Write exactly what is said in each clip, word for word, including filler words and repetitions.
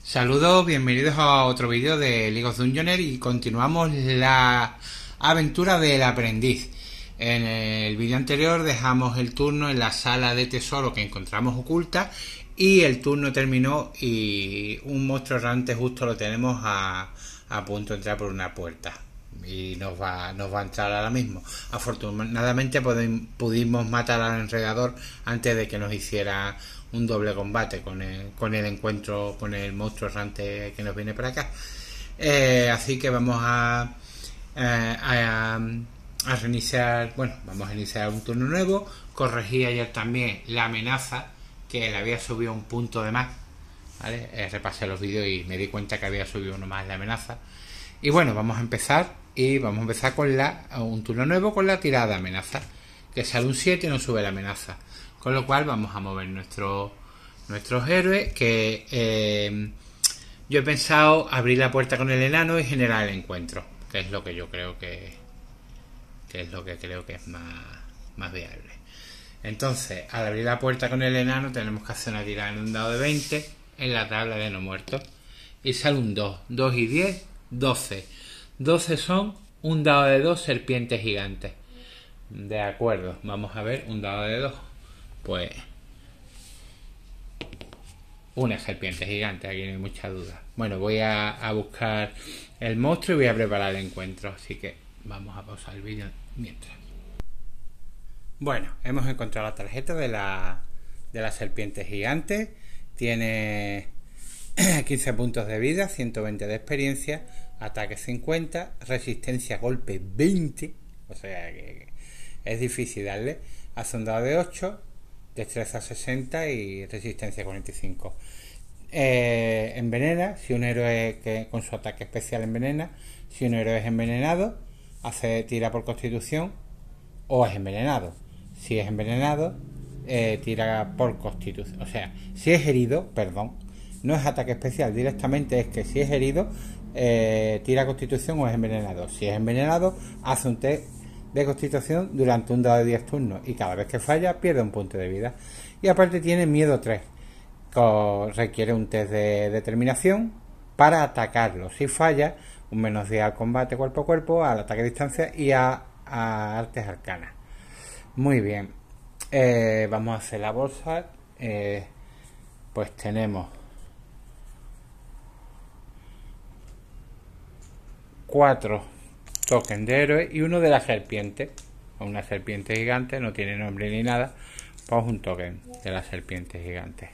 Saludos, bienvenidos a otro vídeo de League of Dungeoneers y continuamos la aventura del aprendiz. En el vídeo anterior dejamos el turno en la sala de tesoro que encontramos oculta y el turno terminó y un monstruo errante justo lo tenemos a, a punto de entrar por una puerta y nos va, nos va a entrar ahora mismo. Afortunadamente pudimos matar al enredador antes de que nos hiciera un doble combate con el, con el encuentro con el monstruo errante que nos viene para acá. Eh, así que vamos a, eh, a, a reiniciar, bueno, vamos a iniciar un turno nuevo. Corregí ayer también la amenaza, que le había subido un punto de más, ¿vale? Eh, repasé los vídeos y me di cuenta que había subido uno más la amenaza. Y bueno, vamos a empezar y vamos a empezar con la un turno nuevo con la tirada de amenaza, que sale un siete y nos sube la amenaza. Con lo cual vamos a mover nuestro, nuestros héroes, que eh, yo he pensado abrir la puerta con el enano y generar el encuentro, que es lo que yo creo que, que es lo que creo que es más, más viable. Entonces, al abrir la puerta con el enano tenemos que hacer una tirada en un dado de veinte en la tabla de no muertos. Y sale un dos. dos y diez, doce. doce son un dado de dos serpientes gigantes. De acuerdo, vamos a ver un dado de dos. Pues una serpiente gigante, aquí no hay mucha duda. Bueno, voy a, a buscar el monstruo y voy a preparar el encuentro, así que vamos a pausar el vídeo mientras. Bueno, hemos encontrado la tarjeta de la, de la serpiente gigante. Tiene quince puntos de vida, ciento veinte de experiencia, ataque cincuenta, resistencia a golpe veinte, o sea que es difícil darle. Hace un dado de ocho, destreza sesenta y resistencia cuarenta y cinco. Eh, envenena, si un héroe que con su ataque especial envenena, si un héroe es envenenado, hace tira por constitución o es envenenado. Si es envenenado, eh, tira por constitución. O sea, si es herido, perdón, no es ataque especial, directamente es que si es herido, eh, tira constitución o es envenenado. Si es envenenado, hace un test de constitución durante un dado de diez turnos y cada vez que falla pierde un punto de vida. Y aparte tiene miedo tres, que requiere un test de determinación para atacarlo. Si falla, un menos diez al combate cuerpo a cuerpo, al ataque a distancia y a, a artes arcanas. Muy bien, eh, vamos a hacer la bolsa. Eh, pues tenemos cuatro token de héroe y uno de la serpiente. Una serpiente gigante, no tiene nombre ni nada, pues un token de la serpiente gigante.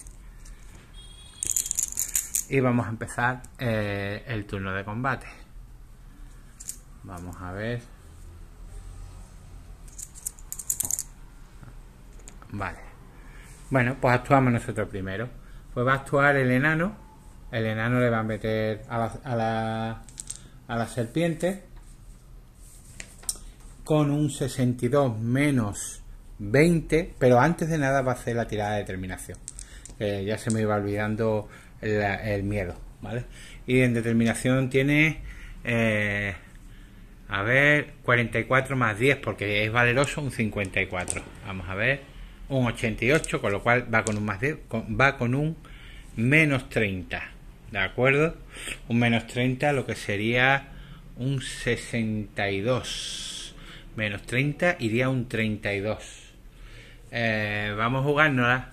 Y vamos a empezar eh, el turno de combate. Vamos a ver. Vale. Bueno, pues actuamos nosotros primero. Pues va a actuar el enano. El enano le va a meter a la, a la, a la serpiente con un sesenta y dos menos veinte, pero antes de nada va a hacer la tirada de determinación, que ya se me iba olvidando el, el miedo, ¿vale? Y en determinación tiene eh, a ver, cuarenta y cuatro más diez, porque es valeroso, un cincuenta y cuatro. Vamos a ver, un ochenta y ocho, con lo cual va con un más diez, con, va con un menos treinta, ¿de acuerdo? Un menos treinta, lo que sería un sesenta y dos. Menos treinta iría un treinta y dos. Eh, vamos a jugárnosla.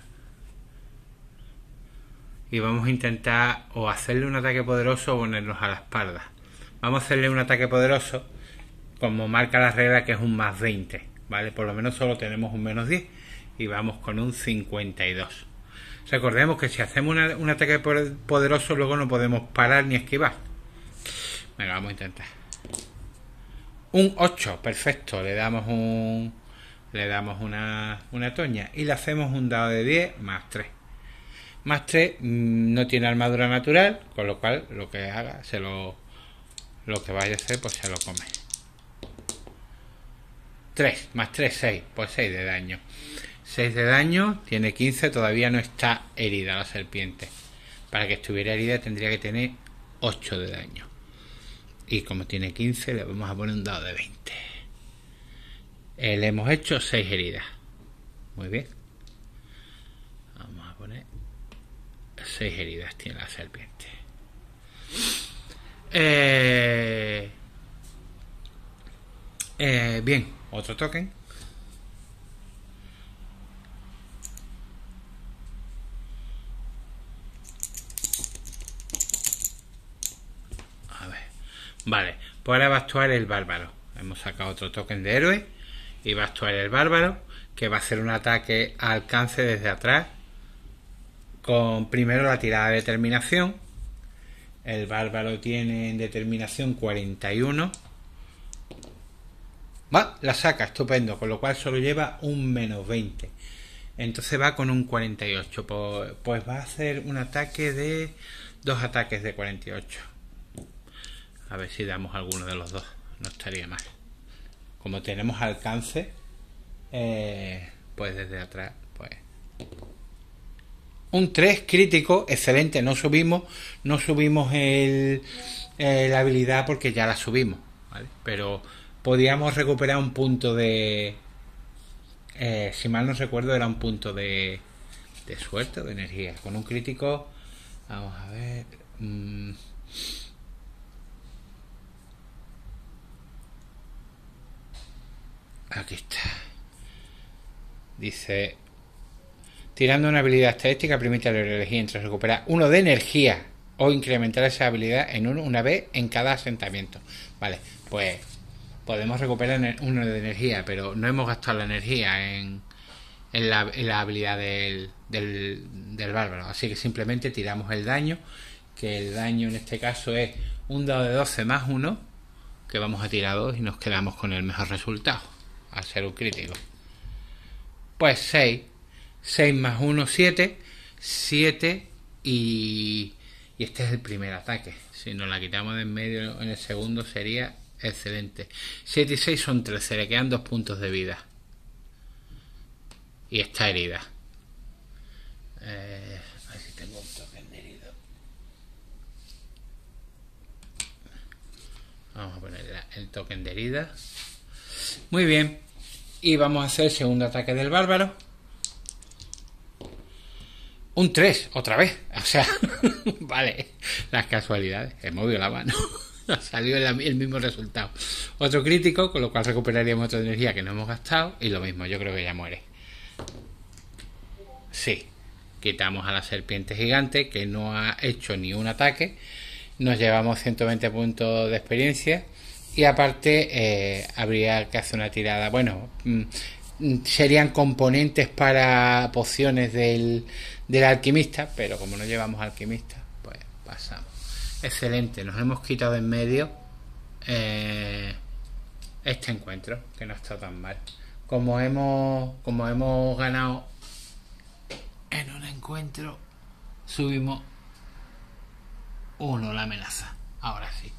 Y vamos a intentar o hacerle un ataque poderoso o ponernos a la espalda. Vamos a hacerle un ataque poderoso, como marca la regla, que es un más veinte. ¿Vale? Por lo menos solo tenemos un menos diez. Y vamos con un cincuenta y dos. Recordemos que si hacemos una, un ataque poderoso, luego no podemos parar ni esquivar. Venga, vamos a intentar. Un ocho, perfecto, le damos un le damos una, una toña y le hacemos un dado de diez más tres. Más tres, no tiene armadura natural, con lo cual lo que haga, se lo lo que vaya a hacer, pues se lo come. tres, más tres, seis, pues seis de daño. seis de daño, tiene quince, todavía no está herida la serpiente. Para que estuviera herida tendría que tener ocho de daño. Y como tiene quince, le vamos a poner un dado de veinte. Eh, le hemos hecho seis heridas. Muy bien. Vamos a poner seis heridas tiene la serpiente. Eh, eh, bien, otro token. A ver. Vale, pues ahora va a actuar el bárbaro. Hemos sacado otro token de héroe. Y va a actuar el bárbaro, que va a hacer un ataque a alcance desde atrás. Con primero la tirada de determinación. El bárbaro tiene en determinación cuarenta y uno. Va, la saca, estupendo, con lo cual solo lleva un menos veinte. Entonces va con un cuarenta y ocho. Pues, pues va a hacer un ataque de... Dos ataques de cuarenta y ocho. A ver si damos alguno de los dos. No estaría mal. Como tenemos alcance, eh, pues desde atrás, pues... Un tres crítico, excelente. No subimos, no subimos el, eh, la habilidad porque ya la subimos, ¿vale? Pero podíamos recuperar un punto de... Eh, si mal no recuerdo, era un punto de, de suerte o de energía. Con un crítico, vamos a ver... Mmm, aquí está. Dice... Tirando una habilidad estadística permite a la elegir entre recuperar uno de energía o incrementar esa habilidad en uno una vez en cada asentamiento. Vale, pues podemos recuperar uno de energía, pero no hemos gastado la energía en, en, la, en la habilidad del, del, del bárbaro. Así que simplemente tiramos el daño, que el daño en este caso es un dado de doce más uno, que vamos a tirar dos y nos quedamos con el mejor resultado, al ser un crítico. Pues seis. seis más uno, siete. siete y, y este es el primer ataque. Si nos la quitamos de en medio en el segundo sería excelente. siete y seis son trece. Le quedan dos puntos de vida. Y está herida. Eh, a ver si tengo un token de herido. Vamos a poner el token de herida. Muy bien. Y vamos a hacer el segundo ataque del bárbaro. Un tres, otra vez. O sea, vale, las casualidades. He movido la mano. Ha salido el, el mismo resultado. Otro crítico, con lo cual recuperaríamos otra energía que no hemos gastado. Y lo mismo, yo creo que ya muere. Sí. Quitamos a la serpiente gigante, que no ha hecho ni un ataque. Nos llevamos ciento veinte puntos de experiencia. Y aparte, eh, habría que hacer una tirada. Bueno, serían componentes para pociones del... del alquimista, pero como no llevamos alquimista, pues pasamos. Excelente, nos hemos quitado en medio eh, este encuentro, que no está tan mal. Como hemos como hemos ganado en un encuentro, subimos uno la amenaza. Ahora sí.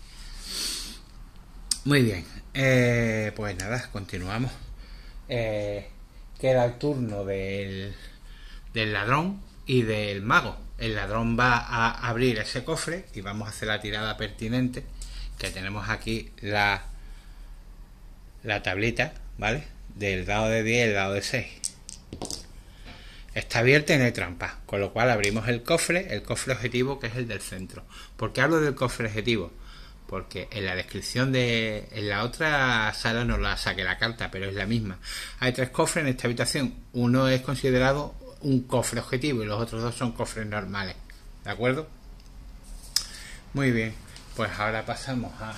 Muy bien, eh, pues nada, continuamos. Eh, queda el turno del, del ladrón y del mago. El ladrón va a abrir ese cofre y vamos a hacer la tirada pertinente, que tenemos aquí la la tablita, ¿vale? Del dado de diez y el dado de seis. Está abierta y no hay trampa, con lo cual abrimos el cofre, el cofre objetivo, que es el del centro. ¿Por qué hablo del cofre objetivo? Porque en la descripción de... en la otra sala no la saqué la carta, pero es la misma. Hay tres cofres en esta habitación. Uno es considerado un cofre objetivo y los otros dos son cofres normales. ¿De acuerdo? Muy bien. Pues ahora pasamos a...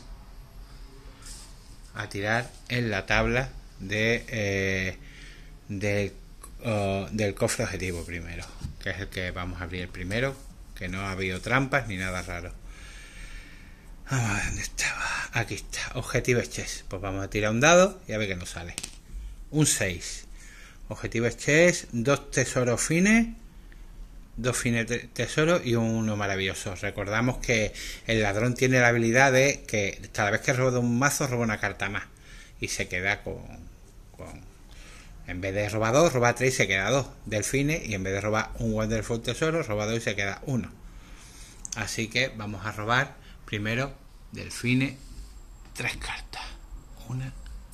a tirar en la tabla de... Eh, de uh, del cofre objetivo primero. Que es el que vamos a abrir el primero. Que no ha habido trampas ni nada raro. Vamos a ver dónde estaba. Aquí está. Objetivo chess. Pues vamos a tirar un dado y a ver qué nos sale. Un seis. Objetivo chess. Dos tesoros fines. Dos fines de tesoro y uno maravilloso. Recordamos que el ladrón tiene la habilidad de que cada vez que roba un mazo roba una carta más. Y se queda con... con en vez de robar dos, roba tres y se queda dos delfines. Y en vez de robar un Wonderful tesoro, roba dos y se queda uno. Así que vamos a robar primero delfines tres cartas. Una,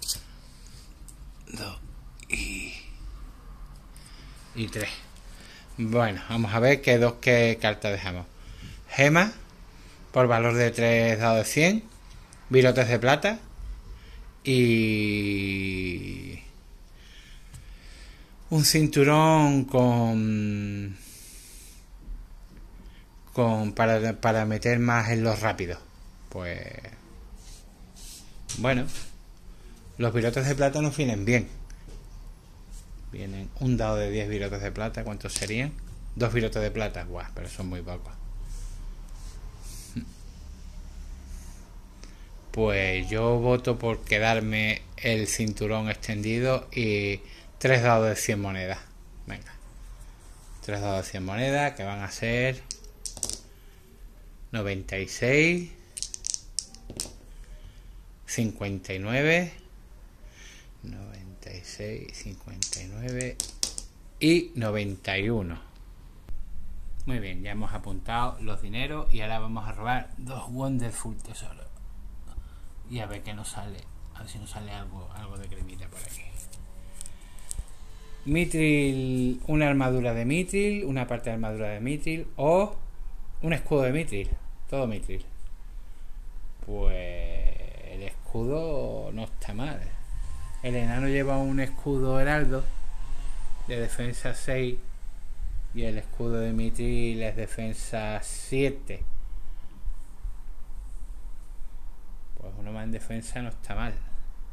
dos y, y tres. Bueno, vamos a ver qué dos qué cartas dejamos. Gema, por valor de tres dados de cien, virotes de plata y un cinturón con con para, para meter más en los rápidos. Pues bueno, los virotes de plata nos vienen bien. Vienen un dado de diez virotes de plata. ¿Cuántos serían? Dos virotes de plata. Guau, pero son muy pocos. Pues yo voto por quedarme el cinturón extendido y tres dados de cien monedas. Venga. tres dados de cien monedas que van a ser noventa y seis, cincuenta y nueve, noventa y seis, cincuenta y nueve y noventa y uno. Muy bien, ya hemos apuntado los dineros y ahora vamos a robar dos Wonderful tesoros. Y a ver qué nos sale. A ver si nos sale algo, algo de cremita por aquí. Mithril, una armadura de Mithril, una parte de armadura de Mithril o un escudo de Mithril. Todo Mithril. Pues el escudo no está mal. El enano lleva un escudo heraldo de defensa seis y el escudo de Mithril es defensa siete. Pues uno más en defensa no está mal.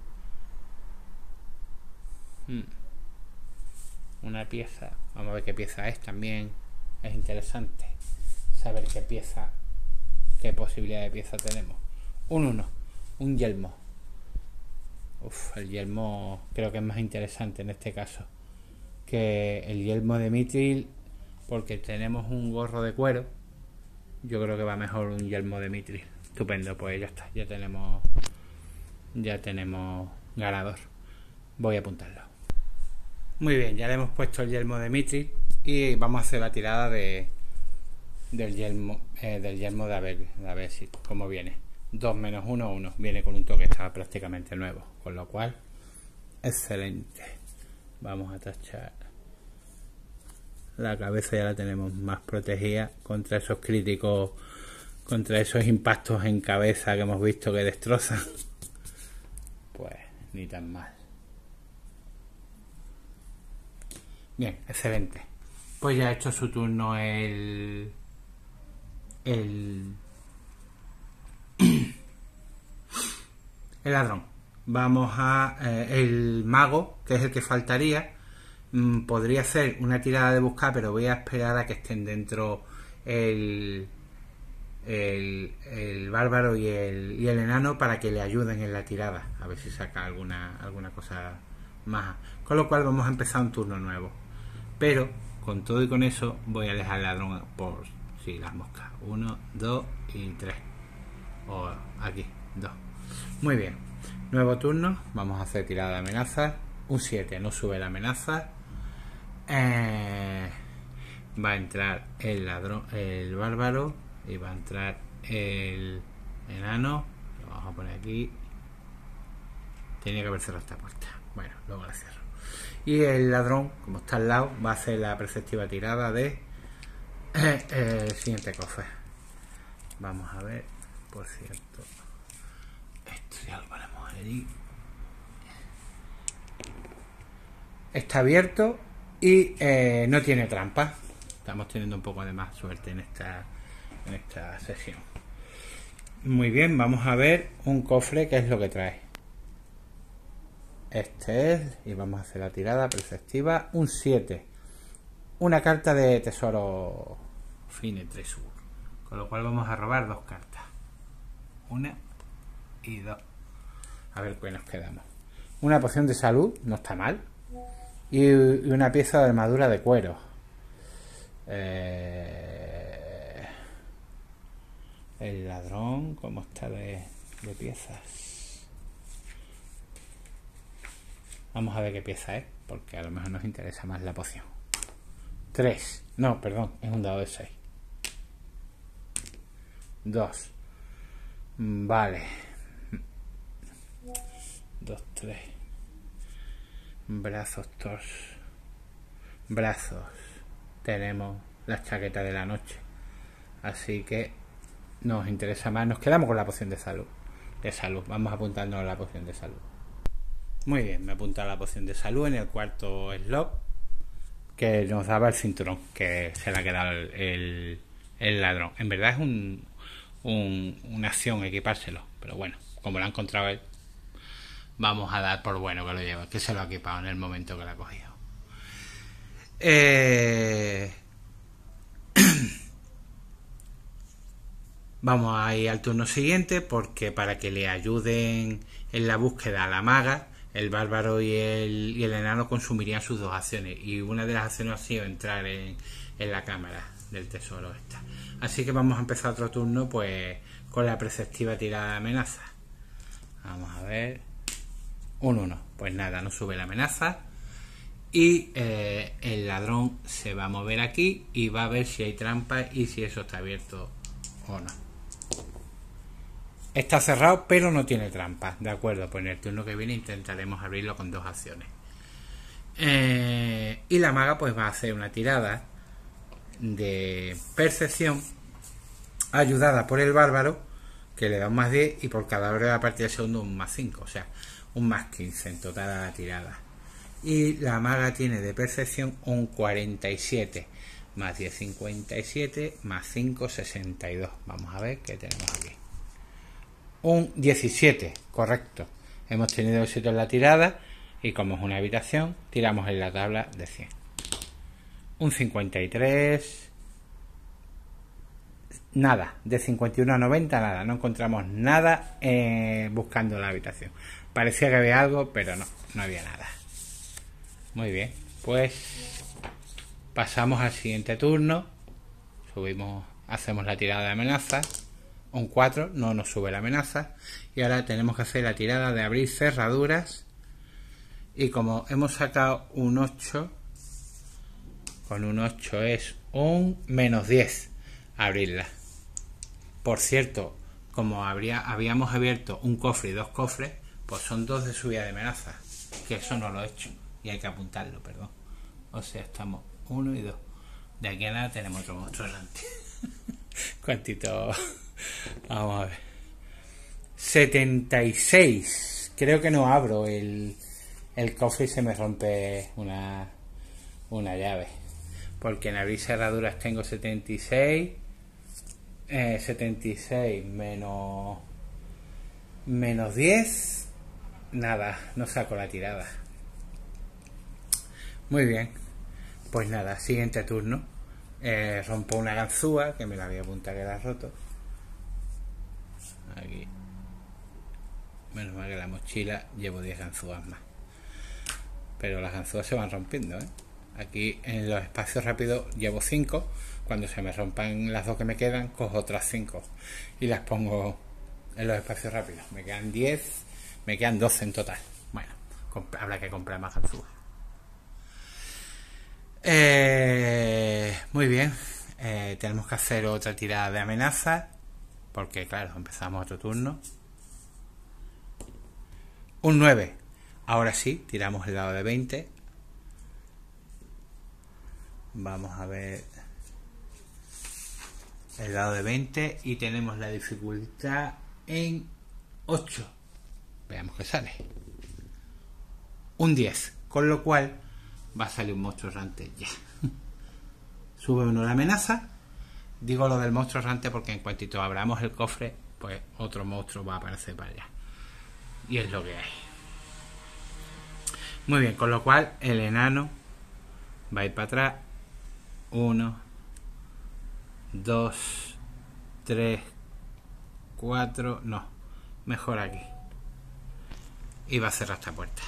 Hmm. Una pieza. Vamos a ver qué pieza es también. Es interesante saber qué pieza, qué posibilidad de pieza tenemos. Un uno. Un yelmo. Uf, el yelmo creo que es más interesante en este caso que el yelmo de Mithril, porque tenemos un gorro de cuero. Yo creo que va mejor un yelmo de Mithril. Estupendo, pues ya está, ya tenemos ya tenemos ganador. Voy a apuntarlo. Muy bien, ya le hemos puesto el yelmo de Mithril y vamos a hacer la tirada de del yelmo eh, del yelmo de a ver, a ver si cómo viene. dos menos uno, uno. Viene con un toque, está prácticamente nuevo, con lo cual excelente. Vamos a tachar la cabeza, ya la tenemos más protegida contra esos críticos, contra esos impactos en cabeza que hemos visto que destrozan. Pues ni tan mal. Bien, excelente. Pues ya ha hecho su turno el el el ladrón. Vamos a eh, el mago, que es el que faltaría. Mm, podría hacer una tirada de buscar, pero voy a esperar a que estén dentro el El, el bárbaro y el, y el enano para que le ayuden en la tirada, a ver si saca alguna alguna cosa más, con lo cual vamos a empezar un turno nuevo, pero con todo y con eso voy a dejar al ladrón por si sí, las moscas, uno, dos y tres, o aquí, dos. Muy bien, nuevo turno, vamos a hacer tirada de amenazas, un siete, no sube la amenaza. eh, va a entrar el ladrón, el bárbaro, y va a entrar el enano. Lo vamos a poner aquí. Tenía que haber cerrado esta puerta. Bueno, luego la cierro. Y el ladrón, como está al lado, va a hacer la perceptiva tirada de eh, el siguiente cofre. Vamos a ver, por cierto, esto ya lo ponemos allí. Está abierto y eh, no tiene trampa. Estamos teniendo un poco de más suerte en esta en esta sesión. Muy bien, vamos a ver un cofre, que es lo que trae. Este es, y vamos a hacer la tirada perceptiva, un siete, una carta de tesoro Fine Treasure, con lo cual vamos a robar dos cartas, una y dos, a ver qué nos quedamos. Una poción de salud, no está mal, y una pieza de armadura de cuero. eh El ladrón, ¿cómo está de, de piezas? Vamos a ver qué pieza es, porque a lo mejor nos interesa más la poción. tres. No, perdón, es un dado de seis. dos. Vale. dos, tres. Brazos, torso. Brazos. Tenemos la chaqueta de la noche. Así que nos interesa más. Nos quedamos con la poción de salud. De salud. Vamos apuntándonos a la poción de salud. Muy bien, me he apuntado a la poción de salud en el cuarto slot, que nos daba el cinturón, que se le ha quedado el, el, el ladrón. En verdad es un, un, una acción equipárselo, pero bueno, como lo ha encontrado él, vamos a dar por bueno que lo lleva, que se lo ha equipado en el momento que lo ha cogido. Eh... Vamos a ir al turno siguiente, porque para que le ayuden en la búsqueda a la maga, el bárbaro y el, y el enano consumirían sus dos acciones, y una de las acciones ha sido entrar en, en la cámara del tesoro esta. Así que vamos a empezar otro turno pues con la preceptiva tirada de amenaza. Vamos a ver. Un uno. Pues nada, no sube la amenaza. Y eh, el ladrón se va a mover aquí y va a ver si hay trampa y si eso está abierto o no. Está cerrado, pero no tiene trampa. De acuerdo, pues en el turno que viene intentaremos abrirlo con dos acciones. Eh, y la maga pues va a hacer una tirada de percepción ayudada por el bárbaro, que le da un más diez, y por cada hora a partir del segundo un más cinco, o sea, un más quince en total a la tirada. Y la maga tiene de percepción un cuarenta y siete, más diez, cincuenta y siete, más cinco, sesenta y dos. Vamos a ver qué tenemos aquí. Un diecisiete, correcto. Hemos tenido éxito en la tirada, y como es una habitación, tiramos en la tabla de cien. Un cincuenta y tres, nada, de cincuenta y uno a noventa nada, no encontramos nada eh, buscando la habitación. Parecía que había algo, pero no, no había nada. Muy bien, pues pasamos al siguiente turno. Subimos, hacemos la tirada de amenaza. Un cuatro, no nos sube la amenaza. Y ahora tenemos que hacer la tirada de abrir cerraduras. Y como hemos sacado un ocho, con un ocho es un menos diez abrirla. Por cierto, como habría, habíamos abierto un cofre y dos cofres, pues son dos de subida de amenaza, que eso no lo he hecho y hay que apuntarlo, perdón. O sea, estamos uno y dos. De aquí a nada tenemos otro monstruo delante. Cuantito. Vamos a ver. setenta y seis. Creo que no abro el, el cofre y se me rompe una, una llave. Porque en abrir cerraduras tengo setenta y seis. Eh, setenta y seis menos, menos diez. Nada, no saco la tirada. Muy bien. Pues nada, siguiente turno. Eh, rompo una ganzúa, que me la había apuntado que la he roto. Aquí. Menos mal que la mochila llevo diez ganzúas más. Pero las ganzúas se van rompiendo, ¿eh? Aquí en los espacios rápidos llevo cinco. Cuando se me rompan las dos que me quedan, cojo otras cinco y las pongo en los espacios rápidos. Me quedan diez, me quedan doce en total. Bueno, habrá que comprar más ganzúas. Eh, muy bien. Eh, tenemos que hacer otra tirada de amenaza, porque claro, empezamos otro turno. Un nueve. Ahora sí, tiramos el dado de veinte. Vamos a ver el dado de veinte y tenemos la dificultad en ocho. Veamos qué sale. Un diez, con lo cual va a salir un monstruo errante ya. Sube uno la amenaza. Digo lo del monstruo errante porque en cuantito abramos el cofre, pues otro monstruo va a aparecer para allá. Y es lo que hay. Muy bien, con lo cual el enano va a ir para atrás. Uno, dos, tres, cuatro, no, mejor aquí. Y va a cerrar esta puerta.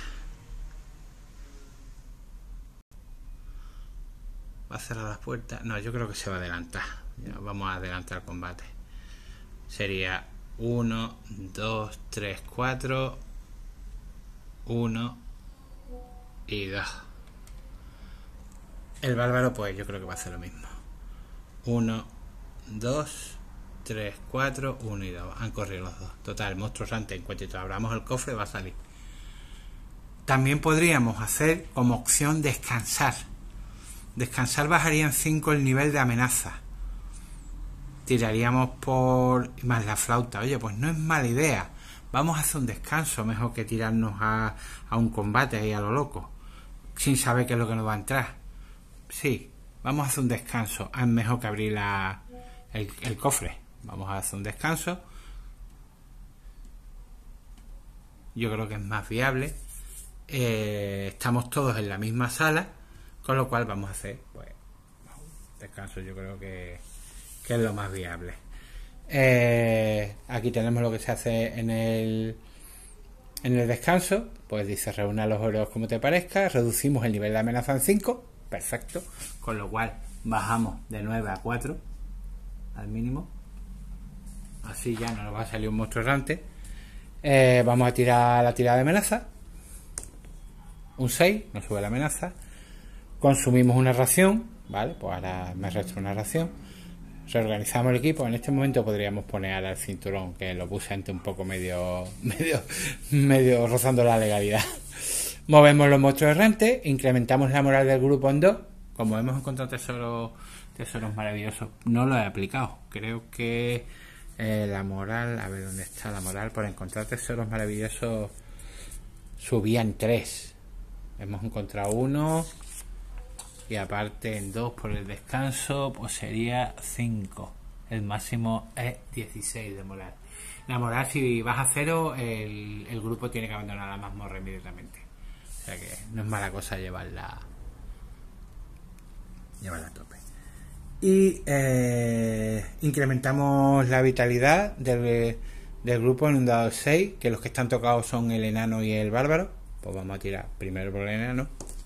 Va a cerrar las puertas. No, yo creo que se va a adelantar. Ya, vamos a adelantar el combate. Sería uno, dos, tres, cuatro. uno y dos. El bárbaro, pues yo creo que va a hacer lo mismo. uno, dos, tres, cuatro, uno y dos. Han corrido los dos. Total, el monstruo errante, en cuanto abramos el cofre, va a salir. También podríamos hacer como opción descansar. Descansar bajaría en cinco el nivel de amenaza. tiraríamos por más la flauta. Oye, pues no es mala idea. Vamos a hacer un descanso, mejor que tirarnos a, a un combate y a lo loco, sin saber qué es lo que nos va a entrar. Sí, vamos a hacer un descanso. Es mejor que abrir la, el, el cofre. Vamos a hacer un descanso. Yo creo que es más viable. Eh, estamos todos en la misma sala, con lo cual vamos a hacer pues un descanso. Yo creo que, que es lo más viable. Eh, aquí tenemos lo que se hace en el en el descanso. Pues dice reúna los oros como te parezca. Reducimos el nivel de amenaza en cinco. Perfecto. Con lo cual bajamos de nueve a cuatro al mínimo. Así ya no nos va a salir un monstruo errante. Eh, vamos a tirar la tirada de amenaza. Un seis, nos sube la amenaza. Consumimos una ración, ¿vale? Pues ahora me resta una ración. Reorganizamos el equipo. En este momento podríamos poner ahora el cinturón, que lo puse antes un poco medio, medio, medio rozando la legalidad. Movemos los monstruos errantes, incrementamos la moral del grupo en dos. Como hemos encontrado tesoros, tesoros maravillosos, no lo he aplicado. Creo que eh, la moral, a ver dónde está la moral, por encontrar tesoros maravillosos subía en tres. Hemos encontrado uno y aparte en dos por el descanso, pues sería cinco. El máximo es dieciséis de moral. La moral, si vas a cero, el, el grupo tiene que abandonar la mazmorra inmediatamente. O sea que no es mala cosa llevarla llevarla a tope. Y eh, incrementamos la vitalidad del, del grupo en un dado de seis, que los que están tocados son el enano y el bárbaro. Pues vamos a tirar primero por el enano.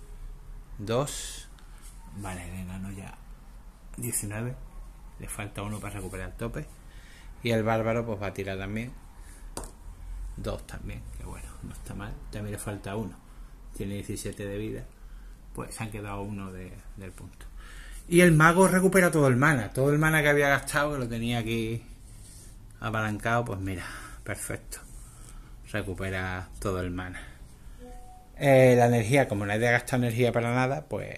dos. Vale, el enano ya diecinueve. Le falta uno para recuperar el tope. Y el bárbaro pues va a tirar también dos también, que bueno, no está mal. También le falta uno. Tiene diecisiete de vida. Pues se han quedado uno de, del punto. Y el mago recupera todo el mana. Todo el mana que había gastado, que lo tenía aquí apalancado, pues mira, perfecto. Recupera todo el mana. Eh, la energía, como nadie ha gastado energía para nada, pues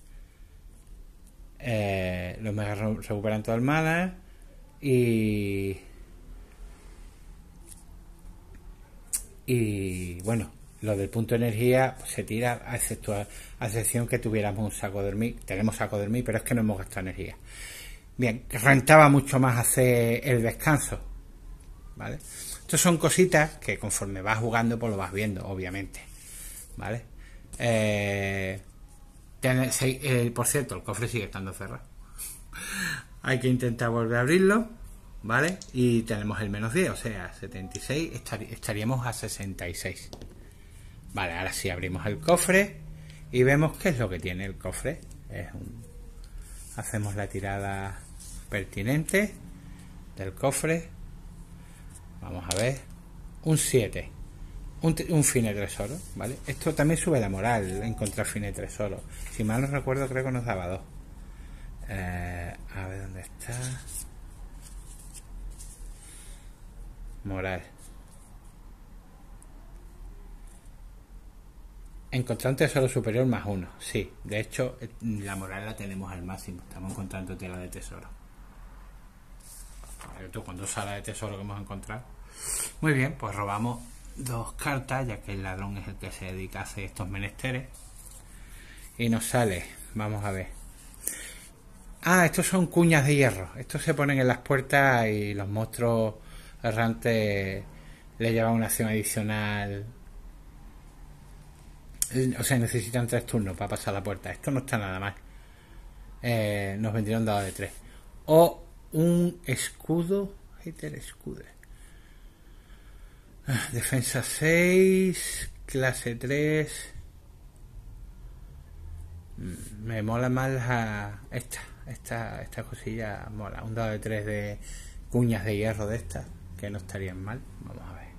eh, los megas recuperan todo el mana. Y y bueno, lo del punto de energía pues, se tira a, excepto a, a excepción que tuviéramos un saco de dormir. Tenemos saco de dormir, pero es que no hemos gastado energía. Bien, rentaba mucho más hacer el descanso, ¿vale? Estas son cositas que conforme vas jugando pues lo vas viendo, obviamente, ¿vale? Eh, ten, se, eh, por cierto, el cofre sigue estando cerrado. Hay que intentar volver a abrirlo, ¿vale? Y tenemos el menos diez, o sea, setenta y seis, estar, estaríamos a sesenta y seis. Vale, ahora sí abrimos el cofre y vemos qué es lo que tiene el cofre. Es un, hacemos la tirada pertinente del cofre. Vamos a ver. Un siete. Un, un fine tesoro, ¿vale? Esto también sube la moral, encontrar fine tesoro. Si mal no recuerdo, creo que nos daba dos. Eh, a ver dónde está. Moral. Encontrar un tesoro superior más uno. Sí, de hecho, la moral la tenemos al máximo. Estamos encontrando tela de tesoro. Esto con dos salas de tesoro que hemos encontrado. Muy bien, pues robamos dos cartas, ya que el ladrón es el que se dedica a hacer estos menesteres. Y nos sale, vamos a ver. Ah, estos son cuñas de hierro. Estos se ponen en las puertas y los monstruos errantes le llevan una acción adicional. O sea, necesitan tres turnos para pasar la puerta. Esto no está nada mal. Eh, nos vendría un dado de tres. O un escudo. Hater escudo. Defensa seis. Clase tres. Me mola más la, esta. Esta, esta cosilla mola. Un dado de tres de cuñas de hierro de estas. Que no estarían mal. Vamos a ver.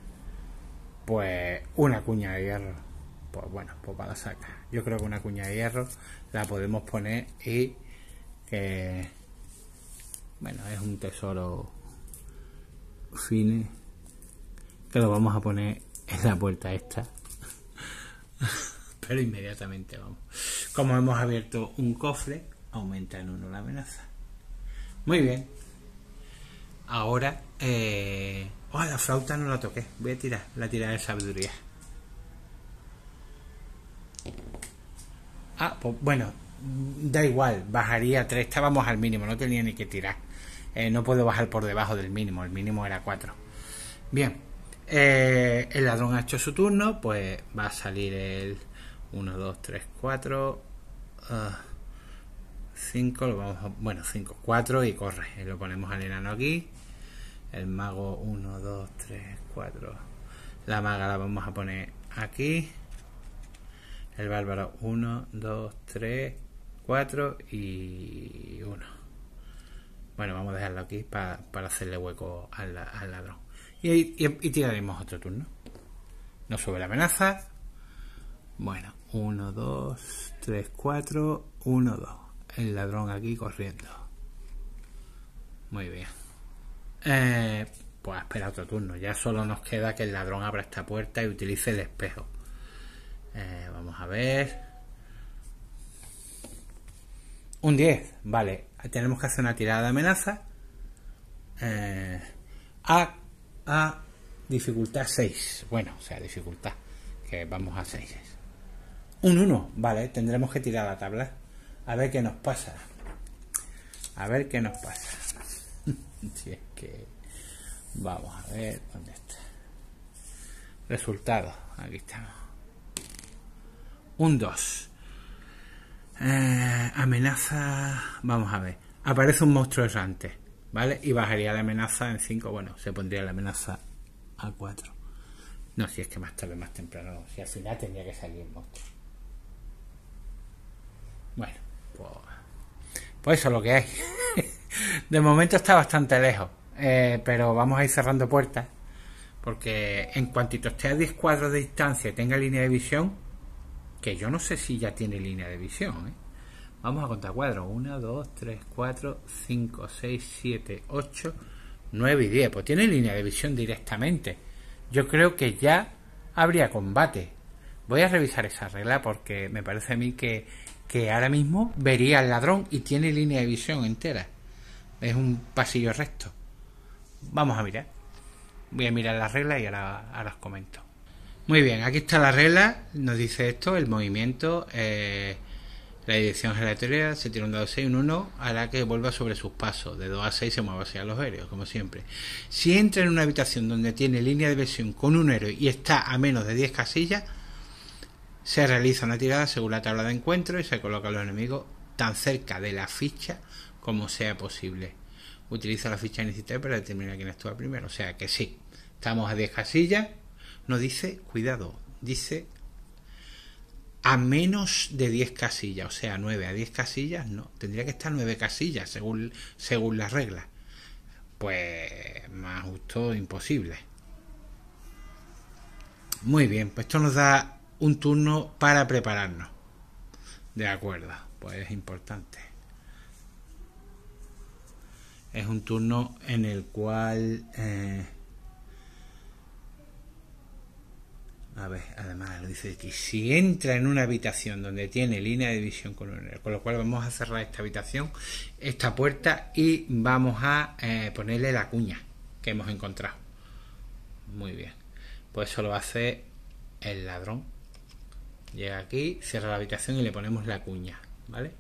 Pues una cuña de hierro. Pues bueno, pues para la saca. Yo creo que una cuña de hierro la podemos poner y que bueno, es un tesoro fine que lo vamos a poner en la puerta esta. Pero inmediatamente vamos. Como hemos abierto un cofre, aumenta en uno la amenaza. Muy bien. Ahora, eh... oh, la flauta no la toqué. Voy a tirar la tirada de sabiduría. Ah, pues bueno, da igual, bajaría tres, estábamos al mínimo, no tenía ni que tirar. Eh, no puedo bajar por debajo del mínimo, el mínimo era cuatro. Bien, eh, el ladrón ha hecho su turno, pues va a salir el uno, dos, tres, cuatro, cinco, lo vamos a, bueno, cinco, cuatro y corre. Y lo ponemos al enano aquí. El mago uno, dos, tres, cuatro. La maga la vamos a poner aquí. El bárbaro uno, dos, tres, cuatro y uno. Bueno, vamos a dejarlo aquí para, para hacerle hueco al, al ladrón. Y, y, y tiraremos otro turno. No sube la amenaza. Bueno, uno, dos, tres, cuatro, uno, dos. El ladrón aquí corriendo. Muy bien. Eh, pues espera otro turno. Ya solo nos queda que el ladrón abra esta puerta y utilice el espejo. Eh, vamos a ver. Un diez, vale. Tenemos que hacer una tirada de amenaza. Eh, a, a dificultad seis. Bueno, o sea, dificultad. Que vamos a seis. Un uno, vale. Tendremos que tirar la tabla. A ver qué nos pasa. A ver qué nos pasa. Si es que... Vamos a ver dónde está. Resultados. Aquí estamos. Un dos. Eh, amenaza. Vamos a ver. Aparece un monstruo errante, ¿vale? Y bajaría la amenaza en cinco. Bueno, se pondría la amenaza a cuatro. No, si es que más tarde, más temprano. Si al final tendría que salir el monstruo. Bueno, pues, pues eso es lo que hay. De momento está bastante lejos. Eh, pero vamos a ir cerrando puertas. Porque en cuantito esté a diez cuadros de distancia y tenga línea de visión, que yo no sé si ya tiene línea de visión, ¿eh? Vamos a contar cuadros. uno, dos, tres, cuatro, cinco, seis, siete, ocho, nueve y diez. Pues tiene línea de visión directamente. Yo creo que ya habría combate. Voy a revisar esa regla porque me parece a mí que, que ahora mismo vería al ladrón y tiene línea de visión entera. Es un pasillo recto. Vamos a mirar. Voy a mirar las reglas y ahora, ahora os comento. Muy bien, aquí está la regla. Nos dice esto, el movimiento, eh, la dirección aleatoria, se tira un dado seis, un uno, hará que vuelva sobre sus pasos. De dos a seis se mueve hacia los héroes, como siempre. Si entra en una habitación donde tiene línea de visión con un héroe y está a menos de diez casillas, se realiza una tirada según la tabla de encuentro y se coloca a los enemigos tan cerca de la ficha como sea posible. Utiliza la ficha iniciativa para determinar quién actúa primero. O sea que sí, estamos a diez casillas. No dice, cuidado, dice a menos de diez casillas, o sea, nueve a diez casillas, no, tendría que estar nueve casillas según, según las reglas. Pues más justo imposible. Muy bien, pues esto nos da un turno para prepararnos. De acuerdo, pues es importante. Es un turno en el cual... Eh, A ver, además lo dice que si entra en una habitación donde tiene línea de visión con un héroe, con lo cual vamos a cerrar esta habitación, esta puerta, y vamos a eh, ponerle la cuña que hemos encontrado. Muy bien, pues eso lo hace el ladrón. Llega aquí, cierra la habitación y le ponemos la cuña, ¿vale?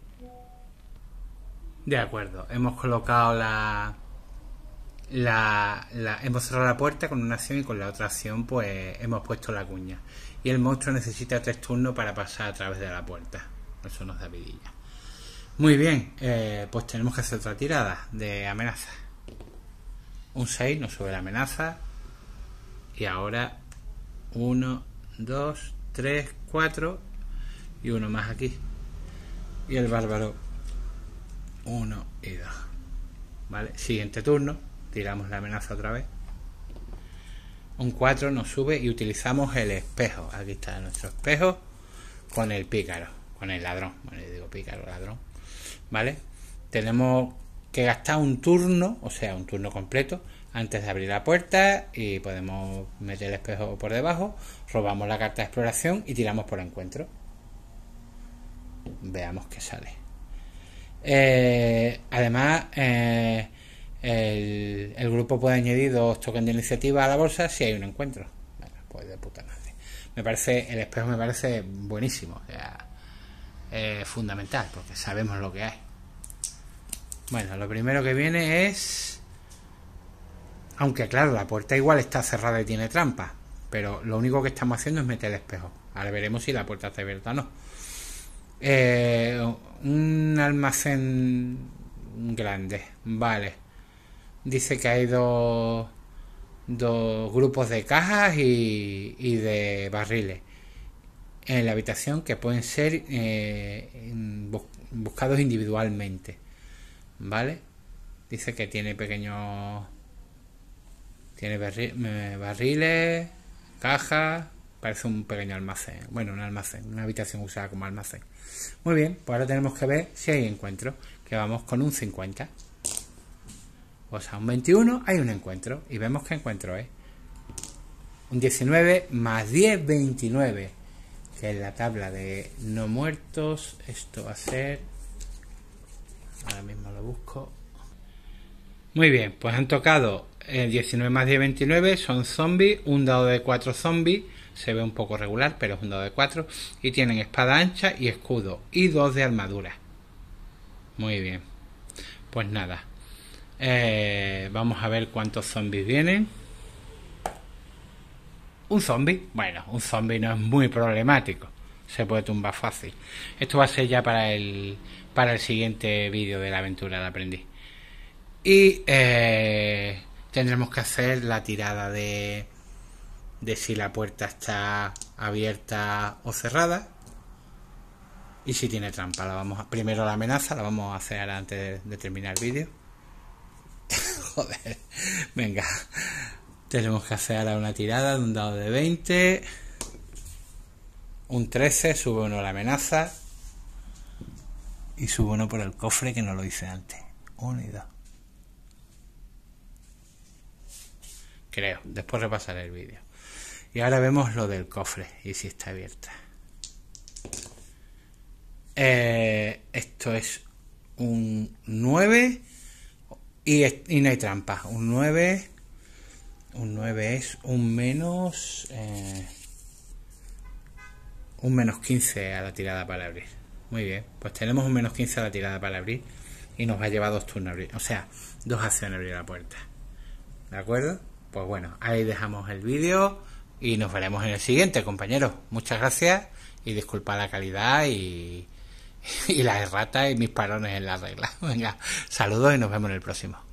De acuerdo, hemos colocado la... La, la, hemos cerrado la puerta con una acción y con la otra acción pues hemos puesto la cuña y el monstruo necesita tres turnos para pasar a través de la puerta. Eso nos da vidilla. Muy bien, eh, pues tenemos que hacer otra tirada de amenaza. Un seis nos sube la amenaza y ahora uno, dos, tres, cuatro y uno más aquí y el bárbaro uno y dos. Vale, siguiente turno. Tiramos la amenaza otra vez. Un cuatro nos sube y utilizamos el espejo. Aquí está nuestro espejo con el pícaro, con el ladrón. Bueno, yo digo pícaro, ladrón. ¿Vale? Tenemos que gastar un turno, o sea, un turno completo, antes de abrir la puerta y podemos meter el espejo por debajo. Robamos la carta de exploración y tiramos por encuentro. Veamos qué sale. Eh, además... Eh, el, el grupo puede añadir dos tokens de iniciativa a la bolsa si hay un encuentro. Bueno, pues de puta madre. Me parece, el espejo me parece buenísimo, o sea, eh, fundamental, porque sabemos lo que hay. Bueno, lo primero que viene es, aunque claro, la puerta igual está cerrada y tiene trampa, pero lo único que estamos haciendo es meter el espejo. Ahora veremos si la puerta está abierta o no. Eh, un almacén grande, vale. Dice que hay dos, dos grupos de cajas y, y de barriles en la habitación que pueden ser eh, buscados individualmente, vale. Dice que tiene pequeños, tiene barriles, cajas, parece un pequeño almacén, bueno, un almacén, una habitación usada como almacén. Muy bien, pues ahora tenemos que ver si hay encuentro, que vamos con un cincuenta. O sea, un veintiuno hay un encuentro, y vemos qué encuentro es. Un diecinueve más diez, veintinueve, que es la tabla de no muertos. Esto va a ser, ahora mismo lo busco. Muy bien, pues han tocado el diecinueve más diez, veintinueve, son zombies, un dado de cuatro zombies, se ve un poco regular, pero es un dado de cuatro, y tienen espada ancha y escudo, y dos de armadura. Muy bien, pues nada, eh, vamos a ver cuántos zombies vienen. Un zombie, bueno, un zombie no es muy problemático, se puede tumbar fácil. Esto va a ser ya para el, para el siguiente vídeo de la aventura del aprendiz. Y eh, tendremos que hacer la tirada de, de si la puerta está abierta o cerrada, y si tiene trampa. La vamos a, primero la amenaza la vamos a hacer antes de, de terminar el vídeo. Joder, venga, tenemos que hacer ahora una tirada de un dado de veinte, un trece, sube uno a la amenaza y sube uno por el cofre, que no lo hice antes. Uno y dos, creo, después repasaré el vídeo. Y ahora vemos lo del cofre y si está abierta. Eh, esto es un nueve y, y no hay trampa. Un nueve, un nueve es un menos eh, un menos quince a la tirada para abrir. Muy bien, pues tenemos un menos quince a la tirada para abrir y nos va a llevar dos turnos a abrir, o sea, dos acciones a abrir la puerta. ¿De acuerdo? Pues bueno, ahí dejamos el vídeo y nos veremos en el siguiente, compañeros. Muchas gracias y disculpa la calidad y, y las erratas y mis parones en las reglas. Venga, saludos y nos vemos en el próximo.